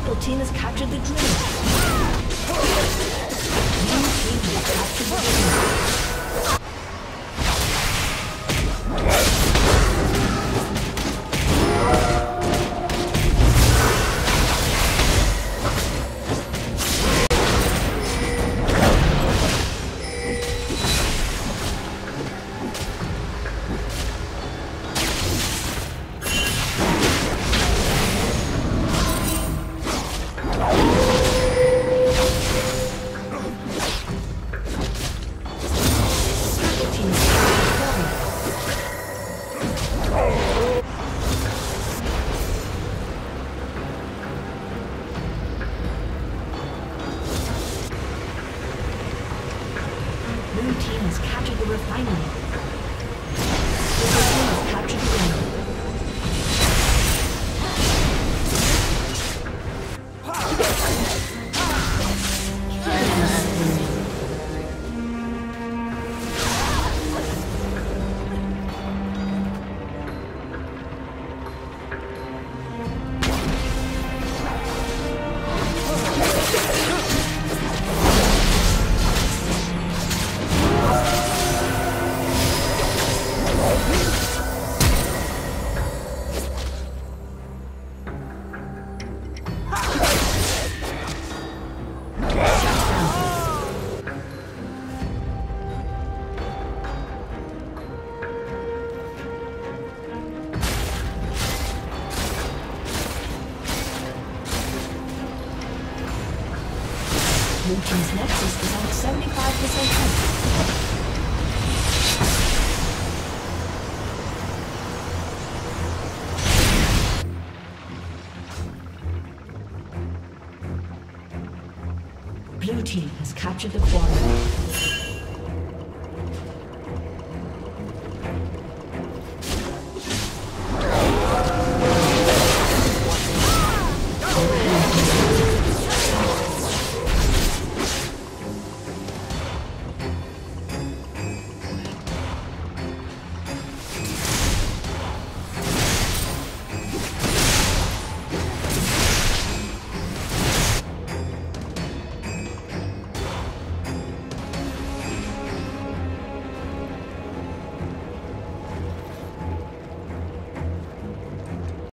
Purple team has captured the dragon. Blue team has captured the dragon. Blue team has captured the refinery. Blue team has captured the enemy. Blue team's nexus is on 75% health. Blue team has captured the quarry.